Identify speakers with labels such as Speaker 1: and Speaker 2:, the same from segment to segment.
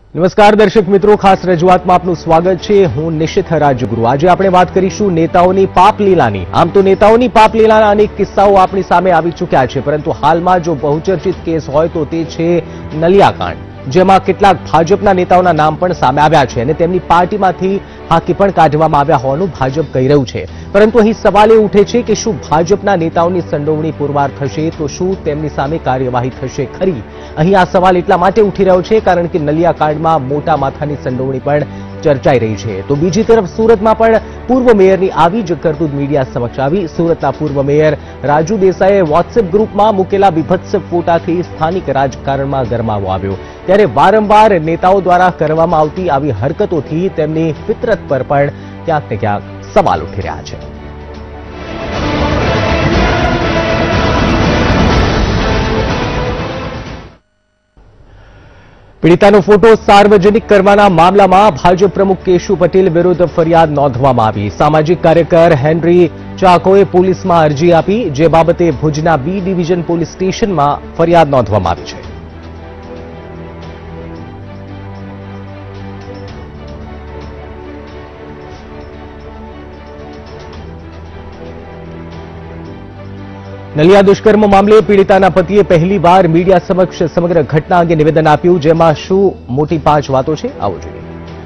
Speaker 1: નમસ્કાર દર્શક મિત્રો, ખાસ રજૂઆતમાં આપનું સ્વાગત છે। હું નિશિત રાજગુરુ। આજે આપણે વાત કરીશું નેતાઓની પાપલીલાની। આમ તો નેતાઓની પાપલીલાના અનેક કિસ્સાઓ આપણી સામે આવી ચૂક્યા છે, પરંતુ હાલમાં જો બહુચર્ચિત કેસ હોય તો તે છે નલિયા કાંડ, જેમાં કેટલાક ભાજપના નેતાઓના નામ પણ સામે આવ્યા છે અને તેમની પાર્ટીમાંથી હાંકી પણ કાઢવામાં આવ્યા હોવાનું ભાજપ કહી રહ્યું છે। પરંતુ અહીં સવાલ એ ઉઠે છે કે શું ભાજપના નેતાઓની સંડોવણી પુરવાર થશે તો શું તેમની સામે કાર્યવાહી થશે ખરી? અહીં આ સવાલ એટલા માટે ઉઠી રહ્યો છે કારણ કે નલિયા કાંડમાં મોટા માથાની સંડોવણી પણ ચર્ચાઈ રહી છે। તો બીજી તરફ સુરતમાં પણ પૂર્વ મેયરની આવી જ કરતૂત મીડિયા સમક્ષ આવી। સુરતના પૂર્વ મેયર રાજુ દેસાઈએ વોટ્સએપ ગ્રુપમાં મૂકેલા બીભત્સ ફોટાથી સ્થાનિક રાજકારણમાં ગરમાવો આવ્યો। ત્યારે વારંવાર નેતાઓ દ્વારા કરવામાં આવતી આવી હરકતોથી તેમની ફિતરત પર પણ ક્યાંક ને ક્યાંક સવાલ ઉઠી રહ્યા છે। પીડિતાનો ફોટો સાર્વજનિક કરવાના મામલામાં ભાજપ પ્રમુખ કેશુ પટેલ વિરુદ્ધ ફરિયાદ નોંધવામાં આવી। સામાજિક કાર્યકર હેનરી ચાકોએ પોલીસમાં અરજી આપી, જે બાબતે ભુજના બી ડિવિઝન પોલીસ સ્ટેશનમાં ફરિયાદ નોંધવામાં આવી છે। નલિયા દુષ્કર્મ મામલે પીડિતાના પતિએ પહેલીવાર મીડિયા સમક્ષ સમગ્ર ઘટના અંગે નિવેદન આપ્યું, જેમાં શું મોટી 5 વાતો છે, આવો જોઈએ।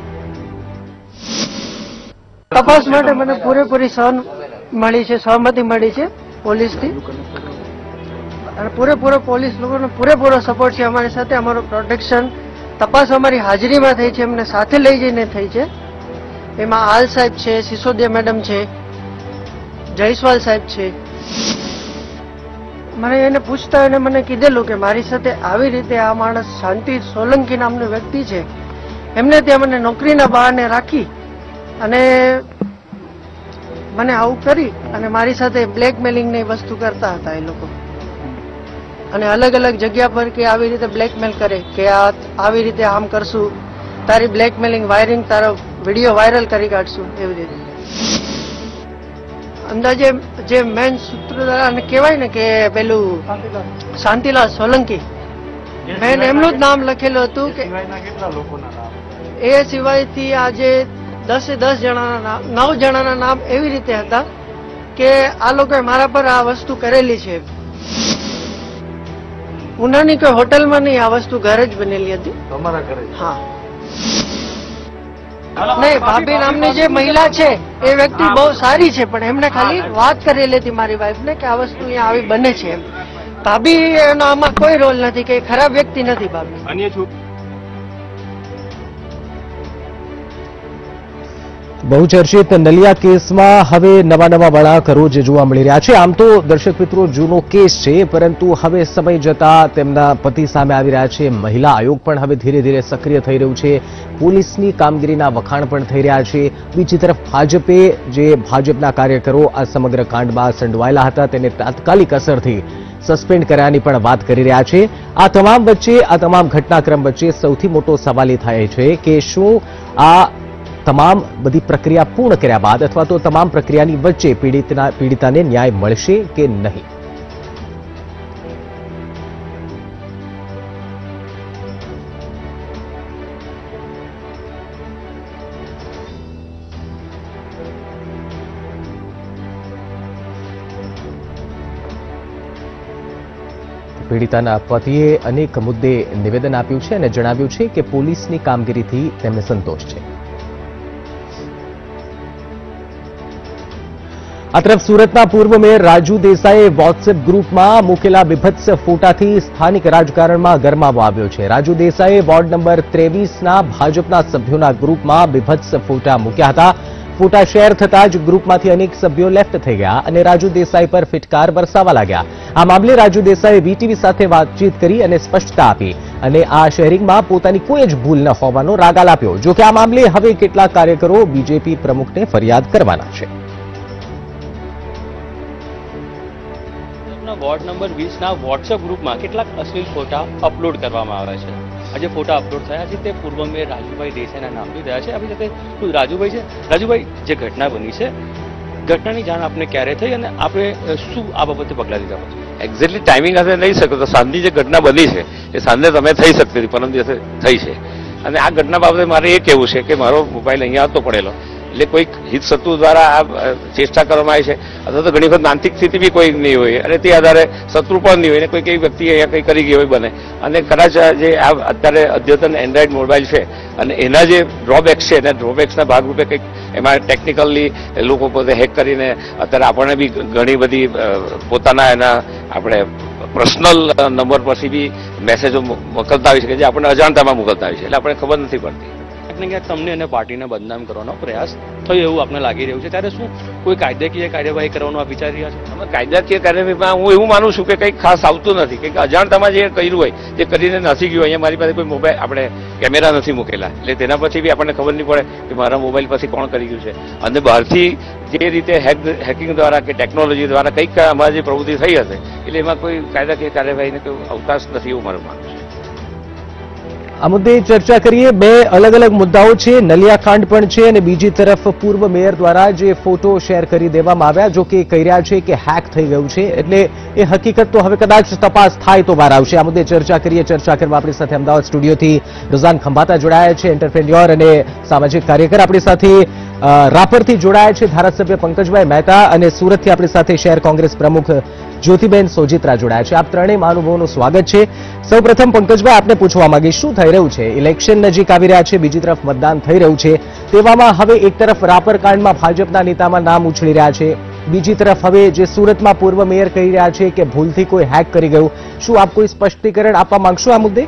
Speaker 2: તપાસ માટે મને પૂરેપૂરી સહમતિ મળી છે પોલીસથી, અને પૂરેપૂરો પોલીસ લોકોનો પૂરેપૂરો સપોર્ટ છે અમારી સાથે। અમારું પ્રોટેક્શન તપાસ અમારી હાજરીમાં થઈ છે, એમને સાથે લઈ જઈને થઈ છે। એમાં આલ સાહેબ છે, સિસોદિયા મેડમ છે, જયસ્વાલ સાહેબ છે। મને એને પૂછતા એને મને કીધેલું કે મારી સાથે આવી રીતે આ માણસ શાંતિ સોલંકી નામનો વ્યક્તિ છે, એમને ત્યાં મને નોકરીના બહાને રાખી અને મને આવું કરી અને મારી સાથે બ્લેકમેલિંગની વસ્તુ કરતા હતા એ લોકો, અને અલગ અલગ જગ્યા પર કે આવી રીતે બ્લેકમેલ કરે કે આવી રીતે આમ કરશું, તારી બ્લેકમેલિંગ વાયરિંગ, તારો વિડીયો વાયરલ કરી કાઢશું, એવી રીતે અંદાજે જે મેન સૂત્રધાર અને કહેવાય ને કે પેલું શાંતિલાલ સોલંકી, મેન એમનું જ નામ લખેલું હતું કે એ સિવાયથી આજે 10 જણાના 9 જણાના નામ એવી રીતે હતા કે આ લોકોએ મારા પર આ વસ્તુ કરેલી છે। ઉનાની કોઈ હોટલમાં નહીં, આ વસ્તુ ઘરે જ બનેલી હતી તમારા ઘરે। હા, નહીં, ભાભી નામની જે મહિલા છે એ વ્યક્તિ બહુ સારી છે, પણ એમને ખાલી વાત કરેલી હતી મારી વાઈફને કે આ વસ્તુ અહીંયા આવી બને છે એમ। ભાભી એનો આમાં કોઈ રોલ નથી, કે ખરાબ વ્યક્તિ નથી ભાભી।
Speaker 1: બહુચર્ચિત નલિયા કેસમાં હવે નવા વળાંક રોજ જોવા મળી રહ્યા છે। આમ તો દર્શક મિત્રો જૂનો કેસ છે, પરંતુ હવે સમય જતા તેમના પતિ સામે આવી રહ્યા છે। મહિલા આયોગ પણ હવે ધીરે ધીરે સક્રિય થઈ રહ્યું છે। પોલીસની કામગીરીના વખાણ પણ થઈ રહ્યા છે। બીજી તરફ ભાજપે જે ભાજપના કાર્યકરો આ સમગ્ર કાંડમાં સંડોવાયેલા હતા તેને તાત્કાલિક અસરથી સસ્પેન્ડ કર્યાની પણ વાત કરી રહ્યા છે। આ તમામ ઘટનાક્રમ વચ્ચે સૌથી મોટો સવાલ એ થાય છે કે શું આ તમામ બધી પ્રક્રિયા પૂર્ણ કર્યા બાદ અથવા તો તમામ પ્રક્રિયાની વચ્ચે પીડિતાને ન્યાય મળશે કે નહીં? પીડિતાના પતિએ અનેક મુદ્દે નિવેદન આપ્યું છે અને જણાવ્યું છે કે પોલીસની કામગીરીથી તેમને સંતોષ છે। આ તરફ સુરતના પૂર્વ મેયર રાજુ દેસાઈએ વોટ્સએપ ગ્રુપમાં મૂકેલા બીભત્સ ફોટાથી સ્થાનિક રાજકારણમાં ગરમાવો આવ્યો છે। રાજુ દેસાઈએ વોર્ડ નંબર 23ના ભાજપના સભ્યોના ગ્રુપમાં બીભત્સ ફોટા મૂક્યા હતા। ફોટા શેર થતા જ ગ્રુપમાંથી અનેક સભ્યો લેફ્ટ થઈ ગયા અને રાજુ દેસાઈ પર ફિટકાર વરસાવા લાગ્યા। આ મામલે રાજુ દેસાઈએ વીટીવી સાથે વાતચીત કરી અને સ્પષ્ટતા આપી અને આ શેરિંગમાં પોતાની કોઈ જ ભૂલ ન હોવાનો રાગ આપ્યો। જો કે આ મામલે હવે કેટલાક કાર્યકરો બીજેપી પ્રમુખને ફરિયાદ કરવાના છે।
Speaker 3: વોર્ડ નંબર 20ના વોટ્સએપ ગ્રુપમાં કેટલાક અશ્લીલ ફોટા અપલોડ કરવામાં આવ્યા છે। આજે ફોટા અપલોડ થયા છે તે પૂર્વ મેયર રાજુભાઈ દેસાઈના નામથી થયા છે। આપણી સાથે રાજુભાઈ છે। રાજુભાઈ, જે ઘટના બની છે, ઘટનાની જાણ આપને ક્યારે થઈ અને આપણે શું આ બાબતે પગલાં લીધા પછી?
Speaker 4: એક્ઝેક્ટલી ટાઈમિંગ સાથે નહીં શકો તો સાંજની જે ઘટના બની છે એ સાંજે તમે થઈ શકતી હતી, પરમ દિવસે થઈ છે। અને આ ઘટના બાબતે મારે એ કહેવું છે કે મારો મોબાઈલ અહીંયા હતો પડેલો, એટલે કોઈક હિત શત્રુ દ્વારા આ ચેષ્ટા કરવામાં આવી છે, અથવા તો ઘણી વખત માનસિક સ્થિતિ બી કોઈ નહીં હોય અને તે આધારે શત્રુ પણ નહીં હોય ને કોઈ કઈ વ્યક્તિ અહીંયા કંઈ કરી ગઈ હોય બને. અને કદાચ જે આ અત્યારે અદ્યતન એન્ડ્રોઈડ મોબાઈલ છે અને એના જે ડ્રોબેક્સ છે એના ડ્રોબેક્સના ભાગરૂપે કંઈક એમાં ટેકનિકલી લોકો પોતે હેક કરીને અત્યારે આપણને બી ઘણી બધી પોતાના એના આપણે પર્સનલ નંબર પરથી બી મેસેજો મોકલતા હોય છે કે જે આપણને અજાણતામાં મોકલતા હોય છે, એટલે આપણને ખબર નથી પડતી.
Speaker 3: ક્યાંક તમને અને પાર્ટીને બદનામ કરવાનો પ્રયાસ થયો એવું આપને લાગી રહ્યું છે, ત્યારે શું કોઈ કાયદાકીય કાર્યવાહી કરવાનું આપ વિચારી રહ્યા છો?
Speaker 4: અમે કાયદાકીય કાર્યવાહીમાં હું એવું માનું છું કે કંઈક ખાસ આવતું નથી, કંઈક અજાણતામાં જે કર્યું હોય જે કરીને નથી ગયું. અહીંયા મારી પાસે કોઈ મોબાઈલ આપણે કેમેરા નથી મૂકેલા, એટલે તેના પછી બી આપણને ખબર નહીં પડે કે મારા મોબાઈલ પછી કોણ કરી ગયું છે. અને બહારથી જે રીતે હેકિંગ દ્વારા કે ટેકનોલોજી દ્વારા કંઈક અમારી જે પ્રવૃત્તિ થઈ હશે, એટલે એમાં કોઈ કાયદાકીય કાર્યવાહીને કોઈ અવકાશ નથી એવું મારું માનવું છે.
Speaker 1: આ મુદ્દે ચર્ચા કરીએ. બે અલગ અલગ મુદ્દાઓ છે, નલિયા કાંડ પણ છે અને બીજી તરફ પૂર્વ મેયર દ્વારા જે ફોટો શેર કરી દેવામાં આવ્યા, જો કે કહી રહ્યા છે કે હેક થઈ ગયું છે, એટલે એ હકીકત તો હવે કદાચ તપાસ થાય તો બહાર આવશે. આ મુદ્દે ચર્ચા કરીએ. ચર્ચા કરવા આપણી સાથે અમદાવાદ સ્ટુડિયોથી રુઝાન ખંભાતા જોડાયા છે, એન્ટરપ્રેન્યોર અને સામાજિક કાર્યકર. આપણી સાથે રાપરથી જોડાયા છે ધારાસભ્ય પંકજભાઈ મહેતા અને સુરતથી આપણી સાથે શહેર કોંગ્રેસ પ્રમુખ જ્યોતિબેન સોજિત્રા જોડાયા છે. આપ ત્રણેય મહાનુભાવોનું સ્વાગત છે. સૌપ્રથમ પંકજભાઈ, આપને પૂછવા માંગીશ, શું થઈ રહ્યું છે? ઇલેક્શન નજીક આવી રહ્યા છે, બીજી તરફ મતદાન થઈ રહ્યું છે, તેવામાં હવે એક તરફ રાપર કાંડમાં ભાજપના નેતામાં નામ ઉછળી રહ્યા છે, બીજી તરફ હવે જે સુરતમાં પૂર્વ મેયર કહી રહ્યા છે કે ભૂલથી કોઈ હેક કરી ગયું. શું આપ કોઈ સ્પષ્ટીકરણ આપવા માંગશો આ મુદ્દે?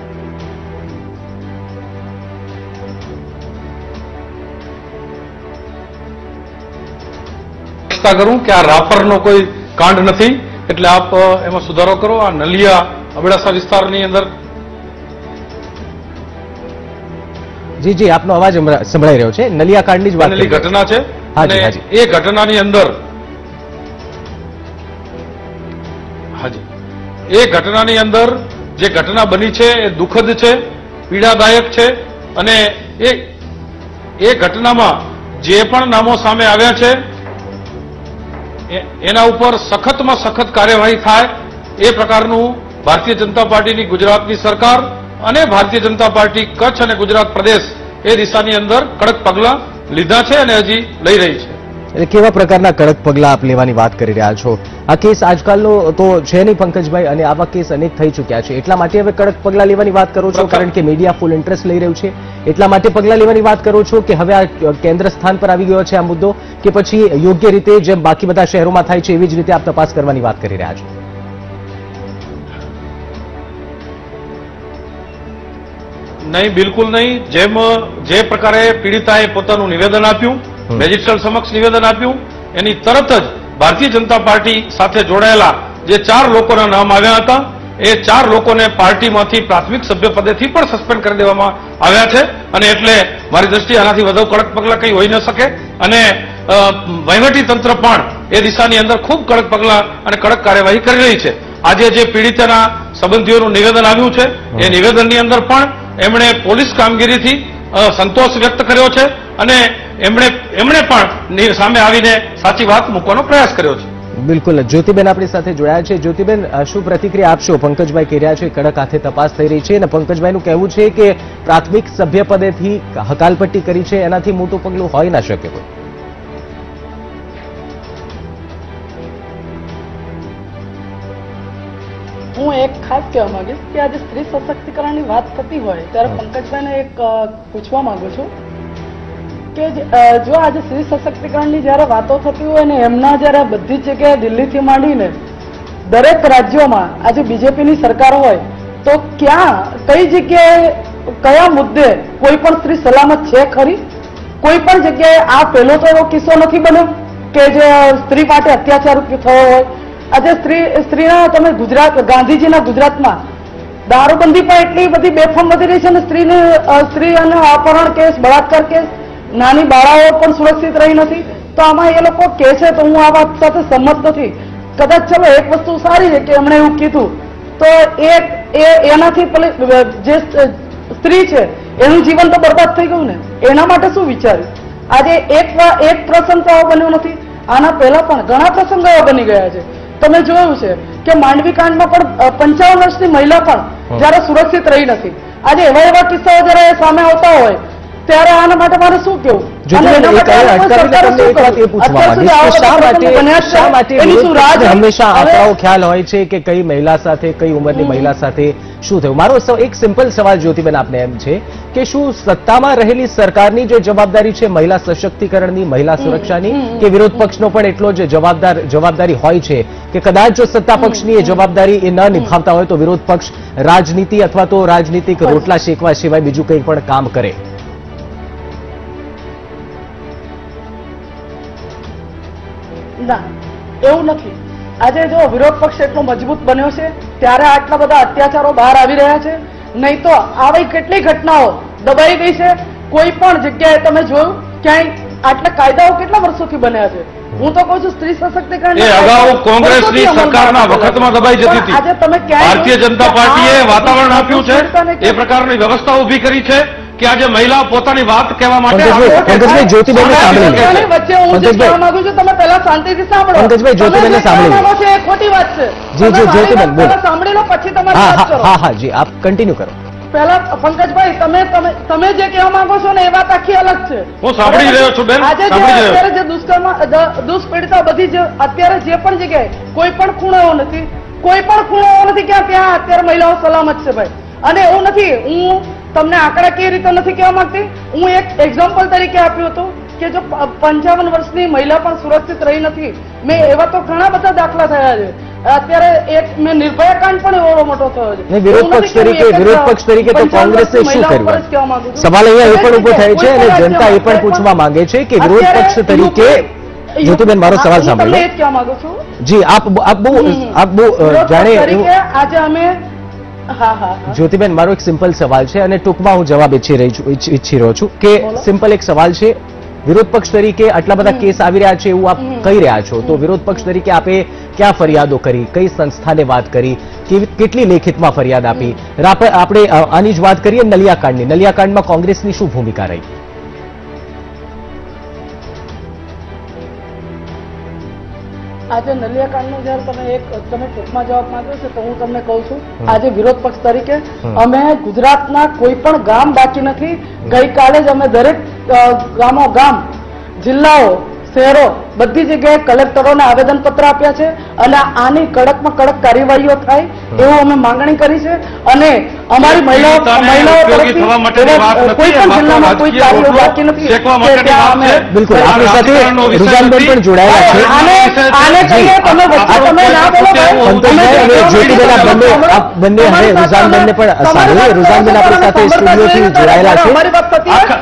Speaker 5: કરું કે આ રાપરનો કોઈ કાંડ નથી, એટલે આપ એમાં સુધારો કરો. આ નલિયા અબડાસા વિસ્તારની અંદર
Speaker 1: જી જી, આપનો અવાજ સંભળાઈ રહ્યો છે. નલિયા કાંડની જ વાત
Speaker 5: ઘટના છે અને એ ઘટનાની અંદર એ ઘટનાની અંદર જે ઘટના બની છે એ દુઃખદ છે, પીડાદાયક છે અને એ ઘટનામાં જે પણ નામો સામે આવ્યા છે એના ઉપર સખતમાં સખત કાર્યવાહી થાય એ પ્રકારનું ભારતીય જનતા પાર્ટીની ગુજરાતની સરકાર અને ભારતીય જનતા પાર્ટી કચ્છ અને ગુજરાત પ્રદેશ એ દિશાની અંદર કડક પગલાં લીધા છે અને હજી લઈ રહી છે.
Speaker 1: એટલે કેવા પ્રકારના કડક પગલાં આપ લેવાની વાત કરી રહ્યા છો? આ કેસ આજકાલનો તો છે નહીં પંકજભાઈ, અને આવા કેસ અનેક થઈ ચૂક્યા છે, એટલા માટે હવે કડક પગલાં લેવાની વાત કરો છો કારણ કે મીડિયા ફૂલ ઇન્ટરેસ્ટ લઈ રહ્યું છે, એટલા માટે પગલાં લેવાની વાત કરો છો કે હવે આ કેન્દ્ર સ્થાન પર આવી ગયો છે આ મુદ્દો, કે પછી યોગ્ય રીતે જેમ બાકી બધા શહેરોમાં થાય છે એવી જ રીતે આપ તપાસ કરવાની વાત કરી રહ્યા છો?
Speaker 5: નહીં, બિલકુલ નહીં. જે પ્રકારે પીડિતાએ પોતાનું નિવેદન આપ્યું, મેજિસ્ટ્રેટ સમક્ષ નિવેદન આપ્યું, એની તરત જ ભારતીય જનતા પાર્ટી સાથે જોડાયેલા જે 4 લોકોના નામ આવ્યા હતા એ 4 લોકોને પાર્ટીમાંથી પ્રાથમિક સભ્યપદેથી પણ સસ્પેન્ડ કરી દેવામાં આવ્યા છે. અને એટલે મારી દ્રષ્ટિએ આનાથી વધુ કડક પગલાં કંઈ હોઈ ન શકે અને વહીવટી તંત્ર પણ એ દિશાની અંદર ખૂબ કડક પગલાં અને કડક કાર્યવાહી કરી રહી છે. આજે જે પીડિતાના સંબંધીઓનું નિવેદન આવ્યું છે એ નિવેદનની અંદર પણ એમણે પોલીસ કામગીરીથી સંતોષ વ્યક્ત કર્યો છે અને એમણે પણ સામે આવીને સાચી વાત મૂકવાનો પ્રયાસ કર્યો છે.
Speaker 1: બિલકુલ. જ્યોતિબેન આપણી સાથે જોડાયા છે. જ્યોતિબેન, શું પ્રતિક્રિયા આપશો? પંકજભાઈ કહી રહ્યા છે કડક હાથે તપાસ થઈ રહી છે અને પંકજભાઈનું કહેવું છે કે પ્રાથમિક સભ્યપદેથી હકાલપટ્ટી કરી છે, એનાથી મોટું પગલું હોઈ ના શકે કોઈ.
Speaker 6: હું એક ખાસ કહેવા માંગીશ કે આજે સ્ત્રી સશક્તિકરણની વાત થતી હોય ત્યારે પંકજભાઈને એક પૂછવા માંગુ છું કે જો આજે સ્ત્રી સશક્તિકરણની જ્યારે વાતો થતી હોય ને એમના જ્યારે બધી જ જગ્યાએ દિલ્હીથી માંડીને દરેક રાજ્યોમાં આજે બીજેપીની સરકાર હોય તો કઈ જગ્યાએ કયા મુદ્દે કોઈ પણ સ્ત્રી સલામત છે ખરી? કોઈ પણ જગ્યાએ આ પહેલો તો એવો કિસ્સો નથી બન્યો કે જે સ્ત્રી માટે અત્યાચાર થયો હોય. આજે સ્ત્રીના તમે ગાંધીજીના ગુજરાતમાં દારૂબંધી પણ એટલી બધી બેફામ વધી રહી છે ને સ્ત્રી અને અપહરણ કેસ, બળાત્કાર કેસ, નાની બાળાઓ પણ સુરક્ષિત રહી નથી. તો આમાં એ લોકો કહે છે તો હું આ વાત સાથે સંમત નથી. કદાચ ચલો એક વસ્તુ સારી છે કે એમણે એવું કીધું તો એનાથી જે સ્ત્રી છે એનું જીવન તો બરબાદ થઈ ગયું ને, એના માટે શું વિચાર્યું? આજે એક પ્રસંગ તો આવો બન્યો નથી, આના પહેલા પણ ઘણા પ્રસંગો એવા બની ગયા છે. તમે જોયું છે કે માંડવી કાંડમાં પણ 55 વર્ષની મહિલા પણ જયારે સુરક્ષિત રહી નથી. આજે એવા એવા કિસ્સાઓ જયારે સામે આવતા હોય ત્યારે આના માટે મારે શું કેવું?
Speaker 1: હંમેશા આંકડાઓ ખ્યાલ હોય છે કે કઈ મહિલા સાથે, કઈ ઉંમરની મહિલા સાથે શું થયું. મારો એક સિમ્પલ સવાલ જ્યોતિબેન આપને એમ છે કે શું સત્તામાં રહેલી સરકારની જે જવાબદારી છે મહિલા સશક્તિકરણની, મહિલા સુરક્ષાની, કે વિરોધ પક્ષનો પણ એટલો જ જવાબદારી હોય છે કે કદાચ જો સત્તા પક્ષની એ જવાબદારી એ ન નિભાવતા હોય તો વિરોધ પક્ષ રાજનીતિ અથવા તો રાજનીતિક રોટલા શેકવા સિવાય બીજું કંઈ પણ કામ કરે?
Speaker 6: ના, એવું નથી. આજે જો વિરોધ પક્ષ એટલો મજબૂત બન્યો છે ત્યારે આટલા બધા અત્યાચારો બહાર આવી રહ્યા છે. નહીં તો આવી કેટલી ઘટનાઓ દબાઈ ગઈ છે. કોઈ પણ જગ્યાએ તમે જોયું ક્યાંય આટલા કાયદાઓ કેટલા વર્ષોથી બન્યા છે. હું તો કહું છું સ્ત્રી સશક્તિકરણ
Speaker 5: અગાઉ કોંગ્રેસની સરકારના વખતમાં દબાઈ જતી હતી.
Speaker 6: આજે તમે
Speaker 5: ભારતીય જનતા પાર્ટીએ વાતાવરણ આપ્યું છે, એ પ્રકારની વ્યવસ્થા ઉભી કરી છે કે આજે મહિલા પોતાની વાત કહેવા માટે
Speaker 6: વચ્ચે હું જે કહેવા માંગુ છું તમે પહેલા શાંતિથી સાંભળો.
Speaker 1: પંકજભાઈ, જ્યોતિબેનને સાંભળી
Speaker 6: છે એ ખોટી વાત છે.
Speaker 1: જી જ્યોતિબેન બોલો.
Speaker 6: સાંભળી લો પછી તમારી વાત કરો.
Speaker 1: હા જી, આપ કન્ટિન્યુ કરો.
Speaker 6: પહેલા પંકજભાઈ તમે જે કહેવા માંગો છો ને એ વાત આખી અલગ છે.
Speaker 5: હું સાંભળી રહ્યો છું બેન.
Speaker 6: આજે અત્યારે જે દુષ્પીડિતા બધી અત્યારે જે પણ જગ્યાએ કોઈ પણ ખૂણો એવો નથી, કોઈ પણ ખૂણો એવો નથી કે ત્યાં અત્યારે મહિલાઓ સલામત છે ભાઈ. અને એવું નથી, હું તમને આંકડાકીય રીતે નથી કહેવા માંગતી. હું એક એક્ઝામ્પલ તરીકે આપ્યું હતું કે જો 55 વર્ષની મહિલા પણ સુરક્ષિત રહી નથી. મેં એવા તો ઘણા બધા દાખલા થયા છે. અત્યારે એક મેં નિર્ભયા કાંડ પણ એવો મોટો થયો છે.
Speaker 1: વિરોધ પક્ષ તરીકે તો કોંગ્રેસે શું કર્યું? સવાલ અહીંયા એ પણ ઉભો થાય છે અને જનતા એ પણ પૂછવા માંગે છે કે વિરોધ પક્ષ તરીકે જ્યોતિબેન મારો સવાલ સાંભળો.
Speaker 6: એ જ કહેવા માંગુ છું.
Speaker 1: જી, આપ બહુ જાણે
Speaker 6: આજે અમે
Speaker 1: જ્યોતિબેન, મારો એક સિમ્પલ સવાલ છે અને ટૂંકમાં હું જવાબ ઈચ્છી રહ્યો છું કે સિમ્પલ એક સવાલ છે. વિરોધ પક્ષ તરીકે આટલા બધા કેસ આવી રહ્યા છે એવું આપ કહી રહ્યા છો, તો વિરોધ પક્ષ તરીકે આપે ક્યાં ફરિયાદો કરી, કઈ સંસ્થાને વાત કરી, કેટલી લેખિતમાં ફરિયાદ આપી? આપણે આની જ વાત કરીએ નલિયા કાંડની. નલિયા કાંડમાં કોંગ્રેસની શું ભૂમિકા રહી?
Speaker 6: આજે નલિયા કાંડનો જયારે તમે ટૂંકમાં જવાબ માંગ્યો છે તો હું તમને કહું છું, આજે વિરોધ પક્ષ તરીકે અમે ગુજરાતના કોઈ પણ ગામ બાકી નથી. ગઈકાલે જ અમે દરેક ગામ, જિલ્લાઓ, શહેરો બધી જગ્યાએ કલેક્ટરોને આવેદનપત્ર આપ્યા છે અને આની કડકમાં કડક કાર્યવાહીઓ થાય એવું અમે માંગણી કરી છે. અને અમારી મહિલાઓ તરફથી કોઈ પણ જિલ્લામાં કોઈ કાર્યો બાકી નથી.
Speaker 1: બિલકુલ, આપણી સાથે રુઝાનબેન પણ જોડાયેલા છે.
Speaker 6: આને કહીએ તમે વચ્ચે તમે ના બોલો.
Speaker 1: બંને હવે રુઝાનબેનને પણ સાંભળીએ. રુઝાનબેન આપણી સાથે સ્ટુડિયોથી જોડાયેલા છે.
Speaker 6: અમારી વાત થતી
Speaker 7: હવે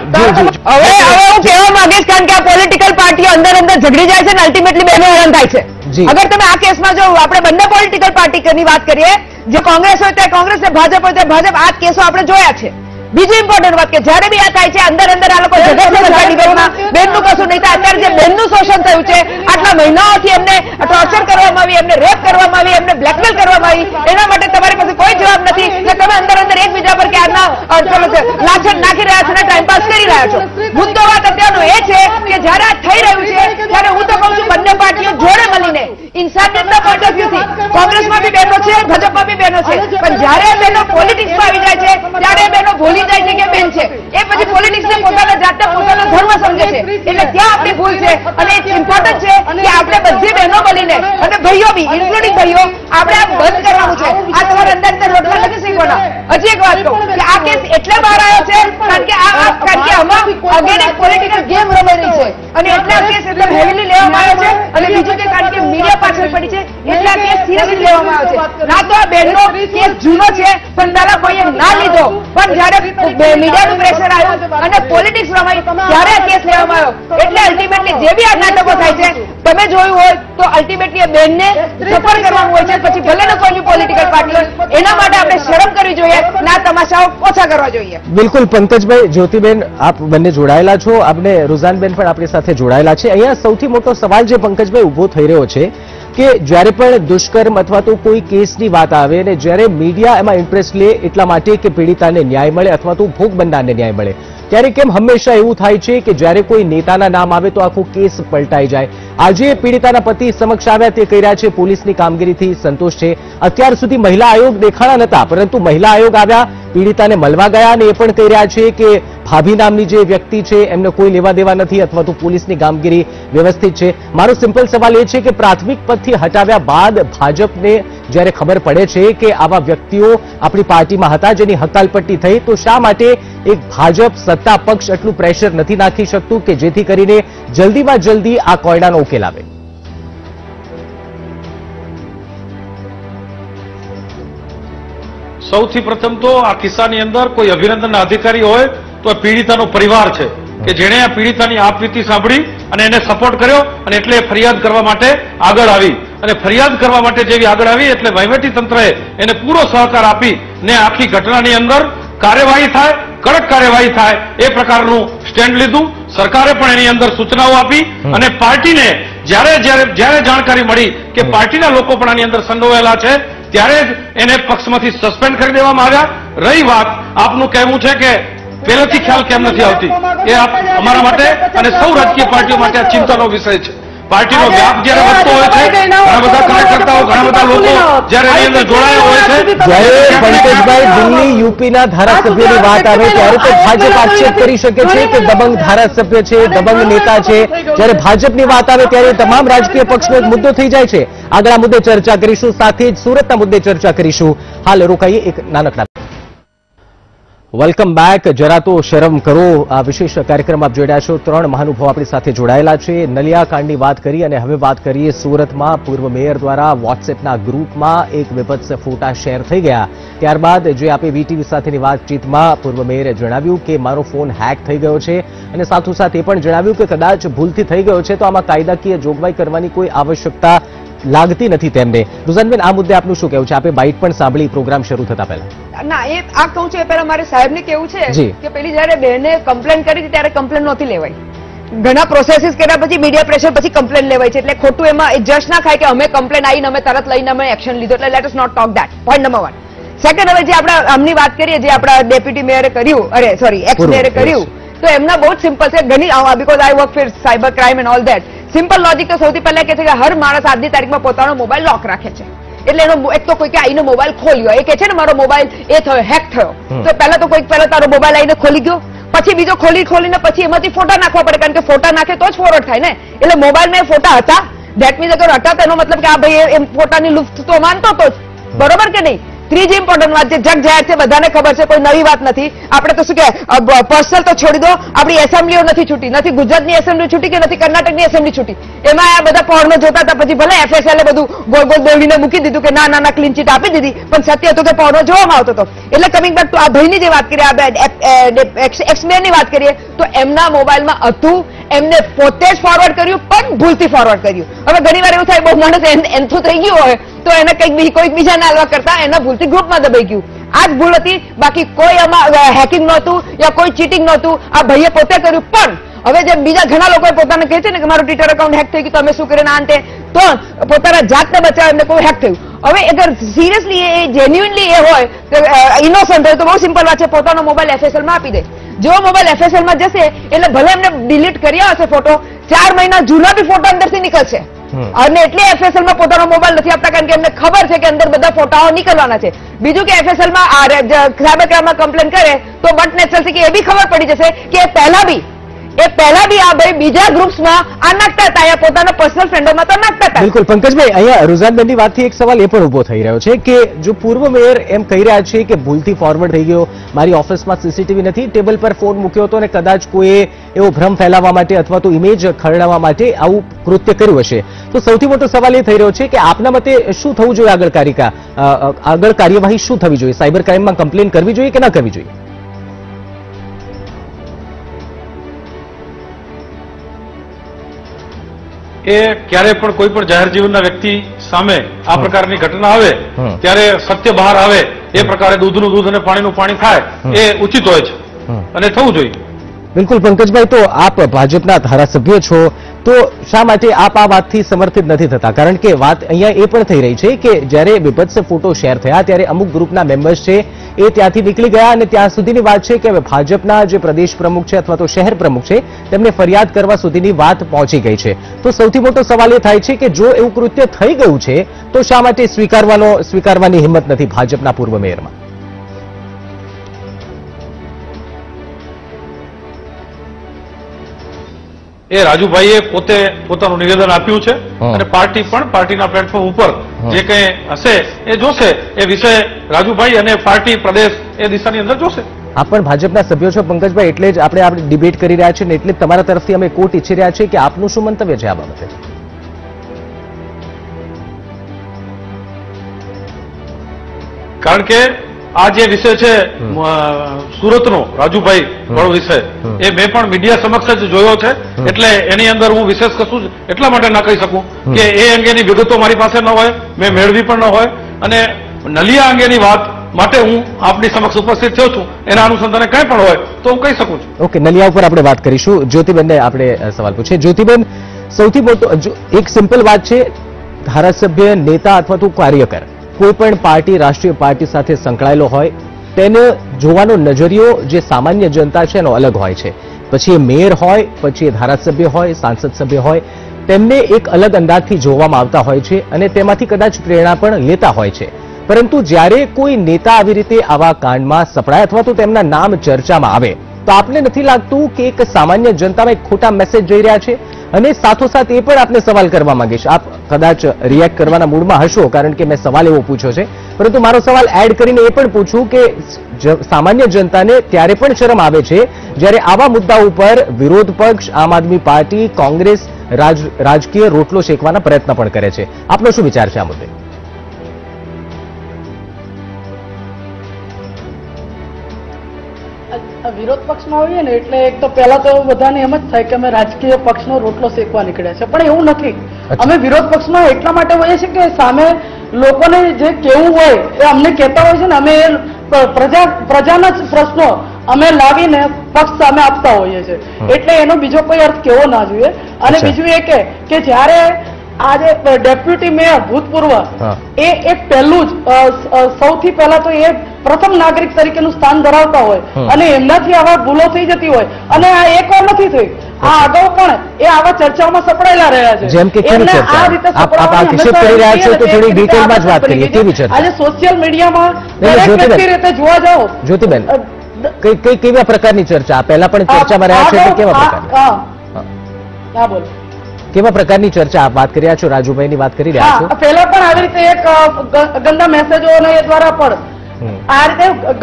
Speaker 7: હું કહેવા માંગીશ, કારણ કે આ પોલિટિકલ પાર્ટીઓ અંદર ઝઘડી જાય છે ને અલ્ટિમેટલી બેનો હેરાન થાય છે. અગર તમે આ કેસમાં જો આપણે બંને પોલિટિકલ પાર્ટીની વાત કરીએ, જે કોંગ્રેસ હોય ત્યાં કોંગ્રેસ ને ભાજપ હોય ત્યાં ભાજપ, આ કેસો આપણે જોયા છે. બીજી ઇમ્પોર્ટન્ટ વાત કે જયારે બી આ થાય છે અંદર આ લોકો ઝઘડે છે બધા ડિબેટમાં, બેનનું કશું નહીં થાય. અત્યારે જે બેનનું શોષણ થયું છે, આટલા મહિનાઓથી એમને ટોર્ચર કરવામાં આવી, એમને રેપ કરવામાં આવી, એમને બ્લેકમેલ કરવામાં આવી, એના માટે તમારી પાસે કોઈ જવાબ નથી કે તમે અંદર એકબીજા પર ક્યારના લાછન નાખી રહ્યા છો ને ટાઈમપાસ કરી રહ્યા છો. મુદ્દો વાત અત્યારનો એ છે કે જયારે આ થઈ રહ્યું છે ત્યારે હું તો કહું છું બંને પાર્ટીઓ જોડે મળીને ઇન્સાનિયતના પોઈન્ટ ઓફ વ્યૂથી, કોંગ્રેસમાં બી બહેનો છે, ભાજપમાં બી બહેનો છે, પણ જયારે બહેનો પોલિટિક્સમાં આવી જાય છે ત્યારે બહેનો ભૂલી જાય છે કે બેન છે એ પછી પોલિટિક્સને પોતાના જાતને પોતાનો ધર્મ સમજે છે. એટલે ત્યાં આપણી ભૂલ છે અને ઇમ્પોર્ટન્ટ છે કે આપણે બધી બહેનો મળીને અને ભાઈઓ બી ઇન્ક્લુડિંગ ભાઈઓ આપણે આ બંધ કરવાનું છે. આ તમારે અંદર રોટલા નથી શીખવાના. હજી એક વાત કહું કે આ કેસ એટલે બહાર આવ્યો છે કારણ કે આમાં અગેન પોલિટિકલ ગેમ રમાઈ રહી છે અને એટલે આ કેસ એટલે હેવીલી લેવામાં આવ્યો છે. અને બીજું કે કારણ કે મીડિયા પાછળ પડી છે એટલે આ કેસ સિરિયસલી લેવામાં આવ્યો છે. ના તો આ બહેનનો કેસ જૂનો છે પણ પહેલા કોઈએ ના લીધો, પણ જયારે મીડિયાનું પ્રેશર આવ્યું અને પોલિટિક્સ રમાઈ ત્યારે આ કેસ લેવામાં આવ્યો. એટલે અલ્ટિમેટલી જે બી આ નાટકો થાય છે તમે જોયું હોય તો અલ્ટિમેટલી બેનને સફળ કરવાનું હોય છે, પછી ભલે ને કોઈ બી પોલિટિકલ પાર્ટી હોય. એના માટે આપણે શરમ કરવી જોઈએ, ના તમાશાઓ ઓછા કરવા જોઈએ.
Speaker 1: બિલકુલ પંકજભાઈ, જ્યોતિબેન આપ બંને જોડાયેલા છો, આપણે રુઝાનબેન પણ આપણી સાથે જોડાયેલા છે. અહીંયા સૌથી મોટો સવાલ જે પંકજભાઈ ઉભો થઈ રહ્યો છે કે જ્યારે પણ દુષ્કર્મ અથવા તો કોઈ કેસની વાત આવે અને જ્યારે મીડિયા એમાં ઇન્ટરેસ્ટ લે એટલા માટે કે પીડિતાને ન્યાય મળે અથવા તો ભોગ બનનારને ન્યાય મળે, ત્યારે કેમ હંમેશા એવું થાય છે કે જ્યારે કોઈ નેતાના નામ આવે તો આખો કેસ પલટાઈ જાય? આજે પીડિતાના પતિ સમક્ષ આવ્યા, તે કહી રહ્યા છે પોલીસની કામગીરીથી સંતોષ છે. અત્યાર સુધી મહિલા આયોગ દેખાણા નહોતા, પરંતુ મહિલા આયોગ આવ્યા પીડિતાને મળવા ગયા અને એ પણ કહી રહ્યા છે કે ભાભી નામની જે વ્યક્તિ છે એમને કોઈ લેવા દેવા નથી અથવા તો પોલીસની કામગીરી વ્યવસ્થિત છે. મારો સિમ્પલ સવાલ એ છે કે પ્રાથમિક પદથી હટાવ્યા બાદ ભાજપને જ્યારે ખબર પડે છે કે આવા વ્યક્તિઓ આપણી પાર્ટીમાં હતા જેની હકાલપટ્ટી થઈ, તો શા માટે એક ભાજપ સત્તા પક્ષ એટલું પ્રેશર નથી નાખી શકતું કે જેથી કરીને જલ્દીમાં જલ્દી આ કોયડાનો ઉકેલ આવે?
Speaker 5: સૌથી પ્રથમ તો આ કિસ્સાની અંદર કોઈ અભિનંદનના અધિકારી હોય તો પીડિતાનો પરિવાર છે કે જેણે આ પીડિતાની આપવીતી સાંભળી અને એને સપોર્ટ કર્યો અને એટલે ફરિયાદ કરવા માટે આગળ આવી અને ફરિયાદ કરવા માટે જેવી આગળ આવી એટલે વહીવટી તંત્રએ એને પૂરો સહકાર આપી ને આખી ઘટનાની અંદર કાર્યવાહી થાય, કડક કાર્યવાહી થાય એ પ્રકારનું સ્ટેન્ડ લીધું. સરકારે પણ એની અંદર સૂચનાઓ આપી અને પાર્ટીને જ્યારે જાણકારી મળી કે પાર્ટીના લોકો પણ આની અંદર સંડોવાયેલા છે ત્યારે જ એને પક્ષમાંથી સસ્પેન્ડ કરી દેવામાં આવ્યા. રહી વાત આપનું કહેવું છે કે પહેલેથી ખ્યાલ કેમ નથી આવતી, એ અમારા માટે અને સૌ રાજકીય પાર્ટીઓ માટે આ ચિંતાનો વિષય છે. પાર્ટીનો વ્યાપ જ્યારે વધતો હોય છે, ઘણા બધા કાર્યકર્તાઓ, ઘણા બધા લોકો જ્યારે એની અંદર જોડાયા હોય છે.
Speaker 1: જ્યારે પંકજભાઈ દિલ્હી યુપીના ધારાસભ્યની વાત આવે ત્યારે તો ભાજપ આક્ષેપ કરી શકે છે કે દબંગ ધારાસભ્ય છે, દબંગ નેતા છે. જ્યારે ભાજપની વાત આવે ત્યારે તમામ રાજકીય પક્ષનો એક મુદ્દો થઈ જાય છે. આગળ આ મુદ્દે ચર્ચા કરીશું, સાથે જ સુરતના મુદ્દે ચર્ચા કરીશું. હાલ રોકાઈએ એક નાનકડા. Welcome back. જરા તો શરમ કરો. આ વિશેષ કાર્યક્રમ આપ જોઈ રહ્યા છો. 3 મહાનુભાવો આપણી સાથે જોડાયેલા છે. નલિયા કાંડની વાત કરી અને હવે વાત કરીએ સુરતમાં પૂર્વ મેયર દ્વારા વોટ્સએપના ગ્રુપમાં એક વિભત્સ ફોટા શેર થઈ ગયા. ત્યારબાદ જે આપે વીટીવી સાથેની વાતચીતમાં પૂર્વ મેયરે જણાવ્યું કે મારો ફોન હેક થઈ ગયો છે અને સાથોસાથ એ પણ જણાવ્યું કે કદાચ ભૂલથી થઈ ગયો છે તો આમાં કાયદાકીય જોગવાઈ કરવાની કોઈ આવશ્યકતા લાગતી નથી તેમને. રુઝાનબેન, આ મુદ્દે આપનું શું કહેવું છે? આપે બાઇટ પણ સાંભળી પ્રોગ્રામ શરૂ થતા પહેલા.
Speaker 7: ના, એ આ કહું છું એ પહેલા મારે સાહેબને કેવું છે કે પેલી જયારે બહેને કમ્પ્લેન કરી ત્યારે કમ્પ્લેન નહોતી લેવાય. ઘણા પ્રોસેસીસ કર્યા પછી મીડિયા પ્રેશર પછી કમ્પ્લેન લેવાય છે. એટલે ખોટું એમાં એડજસ્ટ ના થાય કે અમે કમ્પ્લેન આવીને અમે તરત લઈને અમે એક્શન લીધો. એટલે let us not talk that. Point number 1. Second, હવે જે આપણે આમની વાત કરીએ જે આપણા ડેપ્યુટી મેયરે કર્યું, એક્સ મેયરે કર્યું, તો એમના બહુ જ સિમ્પલ છે. ઘણી because I work for cyber crime and all that. Simple logic તો સૌથી પહેલા કે છે કે હર માણસ આજની તારીખમાં પોતાનો મોબાઈલ લોક રાખે છે. એટલે એનો એક તો કોઈ કે આઈને મોબાઈલ ખોલ્યો, એ કે છે ને મારો મોબાઈલ એ થયો, હેક થયો, તો પહેલા તો કોઈ પહેલા તારો મોબાઈલ આઈને ખોલી ગયો, પછી બીજો ખોલીને પછી એમાંથી ફોટા નાખવા પડે, કારણ કે ફોટા નાખે તો જ ફોરવર્ડ થાય ને. એટલે મોબાઈલમાં એ ફોટા હતા, ધેટ મીન્સ અગર હતા તો એનો મતલબ કે આ ભાઈ એ ફોટાની લુફ્ત તો માનતો હતો જ, બરોબર કે નહીં? ત્રીજી ઇમ્પોર્ટન્ટ વાત, જે જગ જાહેર છે, બધાને ખબર છે, કોઈ નવી વાત નથી. આપણે તો શું કે પર્સનલ તો છોડી દો, આપણી એસેમ્બલીઓ નથી છૂટી, નથી ગુજરાતની એસેમ્બલી છૂટી કે નથી કર્ણાટકની એસેમ્બલી છૂટી. એમાં આ બધા પોર્નો જોતા હતા, પછી ભલે એફએસએલે બધું ગોળ ગોળ દોડીને મૂકી દીધું કે ના ક્લીન ચીટ આપી દીધી, પણ સત્ય હતું કે પોર્નો જોવામાં આવતો હતો. એટલે કમિંગ બેક ટુ આ ભાઈની જે વાત કરીએ, એક્સમેયરની વાત કરીએ, તો એમના મોબાઈલમાં હતું, એમને પોતે જ ફોરવર્ડ કર્યું, પણ ભૂલથી ફોરવર્ડ કર્યું. હવે ઘણી વાર એવું થાય બહુ માણસ એન્થું થઈ ગયું હોય તો એને કંઈક કોઈક બીજાને હાલવા કરતા એના ભૂલથી ગ્રુપમાં દબાઈ ગયું. આ જ ભૂલ હતી, બાકી કોઈ આમાં હેકિંગ નહોતું યા કોઈ ચીટિંગ નહોતું. આ ભાઈએ પોતે કર્યું. પણ હવે જે બીજા ઘણા લોકો પોતાને કહે છે ને કે મારું ટ્વિટર એકાઉન્ટ હેક થઈ ગયું, તમે શું કરીને આંતે, તો પોતાના જાતને બચાવવા એમને કોઈ હેક થયું. હવે અગર સિરિયસલી એ જેન્યુઇનલી એ હોય, ઇનોસન્ટ હોય, તો બહુ સિમ્પલ વાત છે, પોતાનો મોબાઈલ એફએસએલ માં આપી દે. જો મોબાઈલ એફએસએલ માં જશે એટલે ભલે એમને ડિલીટ કર્યા હશે ફોટો, 4 મહિના જૂના બી ફોટો અંદરથી નીકળશે. અને એટલે એફએસએલ માં પોતાનો મોબાઈલ નથી આપતા, કારણ કે એમને ખબર છે કે અંદર બધા ફોટાઓ નીકળવાના છે. બીજું કે એફએસએલ માં સાયબર ક્રાઇમમાં કમ્પ્લેન કરે તો બટ નેચરલ છે કે એ બી ખબર પડી જશે કે પહેલા બી આ ભાઈ બીજા ગ્રુપ્સમાં આ નાખતા હતા, યા પોતાના પર્સનલ ફ્રેન્ડોમાં તો નાખતા હતા.
Speaker 1: બિલકુલ પંકજભાઈ, અહીંયા રુઝાનબેનની વાતથી એક સવાલ એ પણ ઉભો થઈ રહ્યો છે કે જો પૂર્વ મેયર એમ કહી રહ્યા છે કે ભૂલથી ફોરવર્ડ થઈ ગયો, મારી ઓફિસમાં સીસીટીવી નથી, ટેબલ પર ફોન મૂક્યો હતો અને કદાચ કોઈએ એવો ભ્રમ ફેલાવવા માટે અથવા તો ઇમેજ ખરડાવવા માટે આવું કૃત્ય કર્યું હશે, તો સૌથી મોટો સવાલ એ થઈ રહ્યો છે કે આપના મતે શું થવું જોઈએ? આગળ કાર્યવાહી શું થવી જોઈએ? સાયબર ક્રાઇમમાં કમ્પ્લેન કરવી જોઈએ કે ના કરવી જોઈએ?
Speaker 5: એ ક્યારે પણ કોઈ પણ જાહેર જીવનના વ્યક્તિ સામે આ પ્રકારની ઘટના આવે ત્યારે સત્ય બહાર આવે એ પ્રકારે દૂધનું દૂધ અને પાણીનું પાણી થાય એ ઉચિત હોય છે અને થવું જોઈએ.
Speaker 1: બિલકુલ પંકજભાઈ, તો આપ ભાજપના ધારાસભ્ય છો, તો શા માટે આપ આ વાતથી સમર્થિત નથી થતા? કારણ કે વાત અહીંયા એ પણ થઈ રહી છે કે જ્યારે વિભત્સ ફોટો શેર થયા ત્યારે અમુક ગ્રુપના મેમ્બર્સ છે એ ત્યાંથી નીકળી ગયા અને ત્યાં સુધીની વાત છે કે હવે ભાજપના જે પ્રદેશ પ્રમુખ છે અથવા તો શહેર પ્રમુખ છે તેમને ફરિયાદ કરવા સુધીની વાત પહોંચી ગઈ છે. તો સૌથી મોટો સવાલ એ થાય છે કે જો એવું કૃત્ય થઈ ગયું છે તો શા માટે સ્વીકારવાની હિંમત નથી ભાજપના પૂર્વ મેયરમાં?
Speaker 5: એ રાજુભાઈએ પોતે પોતાનું નિવેદન આપ્યું છે અને પાર્ટી પણ પાર્ટીના પ્લેટફોર્મ ઉપર જે કંઈ હશે એ જોશે. એ વિષય રાજુભાઈ અને પાર્ટી પ્રદેશ એ દિશાની અંદર જોશે.
Speaker 1: આપ પણ ભાજપના સભ્યો છો પંકજભાઈ, એટલે જ આપણે ડિબેટ કરી રહ્યા છીએ ને એટલે જ તમારા તરફથી અમે કોર્ટ ઈચ્છી રહ્યા છીએ કે આપનું શું મંતવ્ય છે આ બાબતે?
Speaker 5: કારણ કે આ જે વિષય છે સુરતનો રાજુભાઈ વાળો વિષય એ મેં પણ મીડિયા સમક્ષ જ જોયો છે, એટલે એની અંદર હું વિશેષ કશું એટલા માટે ના કહી શકું કે એ અંગેની વિગતો મારી પાસે ન હોય, મેં મેળવી પણ ન હોય, અને નલિયા અંગેની વાત માટે હું આપની સમક્ષ ઉપસ્થિત થયો છું. એના અનુસંધાને કંઈ પણ હોય તો હું કહી શકું છું.
Speaker 1: ઓકે, નલિયા ઉપર આપણે વાત કરીશું. જ્યોતિબેનને આપણે સવાલ પૂછીએ. જ્યોતિબેન, સૌથી મોટો એક સિમ્પલ વાત છે, ધારાસભ્ય, નેતા અથવા તો કાર્યકર કોઈ પણ પાર્ટી, રાષ્ટ્રીય પાર્ટી સાથે સંકળાયેલો હોય તેને જોવાનો નજરિયો જે સામાન્ય જનતા છે એનો અલગ હોય છે. પછી એ મેયર હોય, પછી એ ધારાસભ્ય હોય, સાંસદ સભ્ય હોય, તેમને એક અલગ અંદાજથી જોવામાં આવતા હોય છે અને તેમાંથી કદાચ પ્રેરણા પણ લેતા હોય છે. પરંતુ જ્યારે કોઈ નેતા આવી રીતે આવા કાંડમાં સપડાય અથવા તો તેમના નામ ચર્ચામાં આવે તો આપને નથી લાગતું કે એક સામાન્ય જનતામાં એક ખોટા મેસેજ જઈ રહ્યા છે? અને સાથોસાથ એ પણ આપને સવાલ કરવા માંગીશ, આપ કદાચ રિએક્ટ કરવાના મૂડમાં હશો કારણ કે મેં સવાલ એવો પૂછ્યો છે, પરંતુ મારો સવાલ એડ કરીને એ પણ પૂછું કે સામાન્ય જનતાને ત્યારે પણ શરમ આવે છે જ્યારે આવા મુદ્દા ઉપર વિરોધ પક્ષ, આમ આદમી પાર્ટી, કોંગ્રેસ રાજકીય રોટલો શેકવાના પ્રયત્ન પણ કરે છે. આપનો શું વિચાર છે આ મુદ્દે?
Speaker 6: વિરોધ પક્ષમાં આવીએ ને એટલે એક તો પહેલા તો બધાને એમ જ થાય કે અમે રાજકીય પક્ષનો રોટલો શેકવા નીકળ્યા છે, પણ એવું નથી. અમે વિરોધ પક્ષમાં એટલા માટે હોઈએ છીએ કે સામે લોકોને જે કેવું હોય એ અમને કહેતા હોય છે ને, અમે પ્રજાના જ પ્રશ્નો અમે લાવીને પક્ષ સામે આપતા હોઈએ છીએ, એટલે એનો બીજો કોઈ અર્થ કેવો ના જોઈએ. અને બીજું એ કે જ્યારે આજે ડેપ્યુટી મેયર ભૂતપૂર્વ એ એક પહેલું જ સૌથી પહેલા તો એ પ્રથમ નાગરિક તરીકેનું સ્થાન ધરાવતા હોય અને એમનાથી આવા ભૂલો થઈ જતી હોય, અને આ એકવાર નથી થઈ, આ અગાઉ પણ એ આવા ચર્ચાઓમાં સપડાયેલા રહ્યા છે.
Speaker 1: જેમ કે કેવી ચર્ચા? આપ આક્ષેપ કરી રહ્યા છો તો થોડી ડિટેલમાં જ વાત કરીએ. કેવી ચર્ચા?
Speaker 6: આજે સોશિયલ મીડિયામાં દરેક વ્યક્તિ રીતે જોવા જાઓ.
Speaker 1: જ્યોતિબેન, કેવા પ્રકારની ચર્ચા? પહેલા પણ ચર્ચામાં રહ્યા છો તો કેવા પ્રકારની?
Speaker 6: હા બોલો.
Speaker 1: કેવા પ્રકારની ચર્ચા આપ વાત કરી રહ્યા છો? રાજુભાઈની વાત કરી રહ્યા છો.
Speaker 6: પહેલા પણ આવી રીતે એક ગંદા મેસેજો એ દ્વારા પણ આ રીતે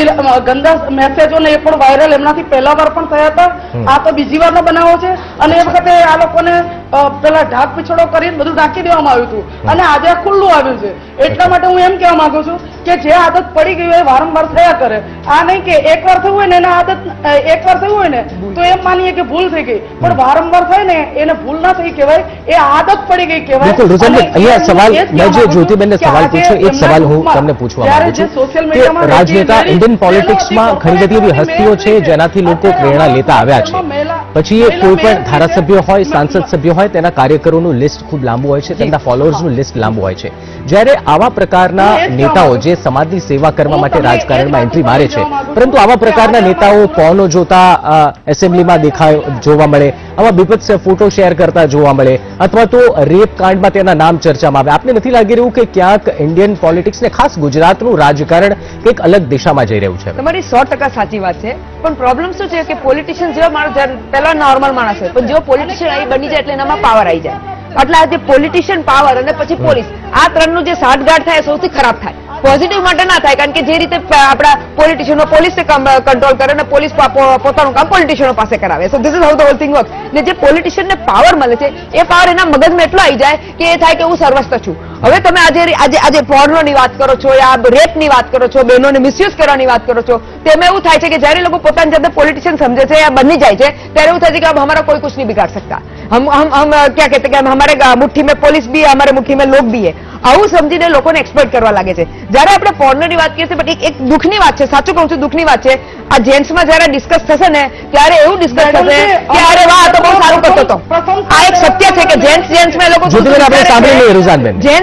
Speaker 6: ગંદા મેસેજો ને એ પણ વાયરલ એમનાથી પહેલા વાર પણ થયા હતા. આ તો બીજી વારનો બનાવો છે અને એ વખતે આ લોકોને પેલા ઢાક પીછોડો કરીને બધું ઢાંકી દેવામાં આવ્યું હતું અને આજે આ ખુલ્લું આવ્યું છે. એટલા માટે હું એમ કહેવા માંગુ છું કે જે આદત પડી ગઈ હોય વારંવાર થયા કરે. આ નહીં કે એકવાર થયું હોય ને એને આદત એકવાર થયું હોય ને તો એમ માનીએ કે ભૂલ થઈ ગઈ, પણ વારંવાર થાય ને એને ભૂલ ના થઈ કહેવાય, એ આદત પડી ગઈ કહેવાય.
Speaker 1: બિલકુલ રુઝાનભાઈ, અહીંયા સવાલ મેં જે જ્યોતિબેનને સવાલ પૂછ્યો એક સવાલ હું તમને પૂછવા માંગુ છું કે રાજનેતા ઇન્ડિયન પોલિટિક્સમાં ઘણી બધી એવી હસ્તીઓ છે જેનાથી લોકો પ્રેરણા લેતા આવ્યા છે, પછી એ કોઈ પણ ધારાસભ્ય હોય, સાંસદ સભ્ય હોય, તેના કાર્યકરોનું લિસ્ટ ખૂબ લાંબુ હોય છે, તેમના ફોલોઅર્સનું લિસ્ટ લાંબુ હોય છે. જ્યારે આવા પ્રકારના નેતાઓ જે સમાજની સેવા કરવા માટે રાજકારણમાં એન્ટ્રી મારે છે, પરંતુ આવા પ્રકારના નેતાઓ પૌનો જોતા એસેમ્બલીમાં જોવા મળે, આવા બીભત્સ ફોટો શેર કરતા જોવા મળે, અથવા તો રેપ કાંડમાં તેના નામ ચર્ચામાં આવે, આપને નથી લાગી રહ્યું કે ક્યાંક ઇન્ડિયન પોલિટિક્સને, ખાસ ગુજરાતનું રાજકારણ કંઈક અલગ દિશામાં જઈ રહ્યું છે?
Speaker 7: તમારી 100% સાચી વાત છે, પણ પ્રોબ્લેમ શું છે કે પોલિટિશિયન જેવા માણસ પહેલા નોર્મલ માણસ હોય, પણ જો પોલિટિશિયન અહીં બની જાય એટલે એનામાં પાવર આવી જાય. એટલે આ જે પોલિટિશિયન, પાવર અને પછી પોલીસ, આ ત્રણનું જે સાંઠગાંઠ થાય સૌથી ખરાબ થાય. પોઝિટિવ માટે ના થાય, કારણ કે જે રીતે આપણા પોલિટિશિયનો પોલીસને કંટ્રોલ કરે અને પોલીસ પોતાનું કામ પોલિટિશિયનો પાસે કરાવે. So this is how the whole thing work. ને જે પોલિટિશિયનને પાવર મળે છે એ પાવર એના મગજમાં એટલો આવી જાય કે એ થાય કે હું સર્વસ્વ છું. હવે તમે આજે પોર્નોની વાત કરો છો, યા રેપની વાત કરો છો, બહેનોને મિસયુઝ કરવાની વાત કરો છો, તેમાં એવું થાય છે કે જયારે લોકો પોતાની જાતે પોલિટિશિયન સમજે છે યા બની જાય છે ત્યારે એવું થાય છે કે अब हमारा कोई कुछ नहीं बिगाड़ सकता, हम क्या कहते हैं कि हमारे मुट्ठी में पुलिस भी है, हमारे मुट्ठी में लोग भी है. આવું સમજીને લોકોને એક્સપ્લોઇટ કરવા લાગે છે. જયારે આપણે પોર્નોની વાત કરીએ છીએ, પણ એક દુઃખની વાત છે, સાચું કહું છું, દુઃખની વાત છે, આ જેન્ટ્સમાં જયારે ડિસ્કસ થશે ને ત્યારે એવું ડિસ્કસ થશે કે અરે વાહ, તો બહુ સારું કરતો હતો. આ એક સત્ય છે કે જેન્ટ્સમાં એ લોકો જેન્ટ્સ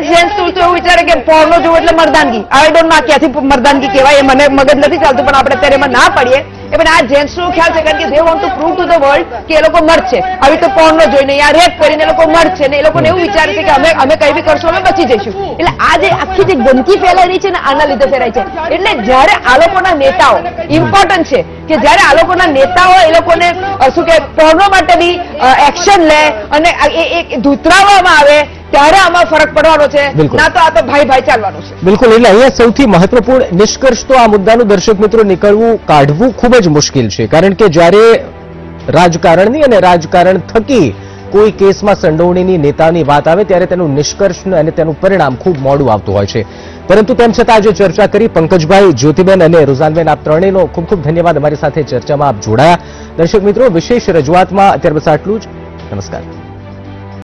Speaker 7: જેન્ટ્સ તો એવું વિચારે કે પોર્નો જોવું એટલે મર્દાનગી. આઈ ડોન્ટ નો ક્યાંથી મર્દાનગી કહેવાય એ મને મગજ નથી ચાલતું, પણ આપણે અત્યારે એમાં ના પડીએ. એ પણ આ જેન્ટ્સ નો ખ્યાલ છે, કારણ કે they want to prove to the world કે એ લોકો મર્દ છે. આવી તો પોર્નો જોઈને યા રેપ કરીને એ લોકો મર્દ છે ને એ લોકોને એવું વિચારે છે કે અમે કઈ બી કરશું, અમે બચી જઈશું. એટલે આ જે આખી જે ગંદકી ફેલાઈ રહી છે ને આના લીધે ફેલાય છે. એટલે જ્યારે આ લોકોના નેતાઓ ઇમ્પોર્ટન્ટ છે કે જ્યારે આ લોકોના નેતાઓ એ લોકોને શું કે પોર્નો માટે બી એક્શન લે અને એ ધૂતરાવવામાં આવે ત્યારે આમાં ફરક પડવાનો છે, ના તો આ તો ભાઈ ભાઈ ચાલવાનું છે.
Speaker 1: બિલકુલ. એટલે અહીંયા સૌથી મહત્વપૂર્ણ નિષ્કર્ષ તો આ મુદ્દાનું દર્શક મિત્રો કાઢવું ખૂબ જ મુશ્કેલ છે, કારણ કે જ્યારે રાજકારણની અને રાજકારણ થકી કોઈ કેસમાં સંડોવણીની નેતાની વાત આવે ત્યારે તેનું નિષ્કર્ષ અને તેનું પરિણામ ખૂબ મોડું આવતું હોય છે. પરંતુ તેમ છતાં આજે ચર્ચા કરી પંકજભાઈ, જ્યોતિબેન અને રુઝાનબેન, આપ ત્રણેયનો ખૂબ ખૂબ ધન્યવાદ. અમારી સાથે ચર્ચામાં આપ જોડાયા. દર્શક મિત્રો, વિશેષ રજૂઆતમાં અત્યારે બસ આટલું જ. નમસ્કાર.